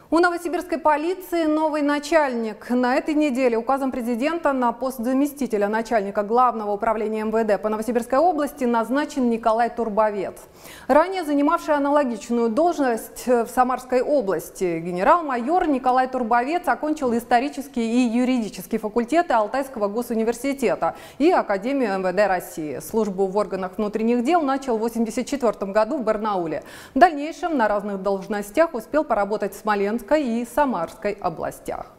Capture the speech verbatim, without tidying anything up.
У новосибирской полиции новый начальник. На этой неделе указом президента на пост заместителя начальника Главного управления эм вэ дэ по Новосибирской области назначен Николай Турбовец. Ранее занимавший аналогичную должность в Самарской области, генерал-майор Николай Турбовец окончил исторический и юридический факультеты Алтайского госуниверситета и Академию эм вэ дэ России. Службу в органах внутренних дел начал в восемьдесят четвёртом году в Барнауле. В дальнейшем на разных должностях успел поработать в Смоленской и Самарской областях.